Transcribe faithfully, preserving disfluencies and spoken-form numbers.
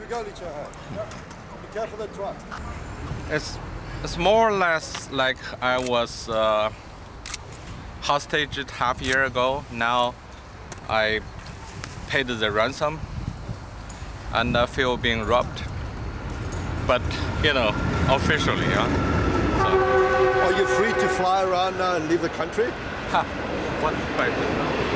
go, Li Chuan. Be careful of the truck. It's, it's more or less like I was uh, hostage half a year ago. Now I paid the ransom and I feel being robbed. But, you know, officially, yeah. So. Are you free to fly around now and leave the country? Ha, what question?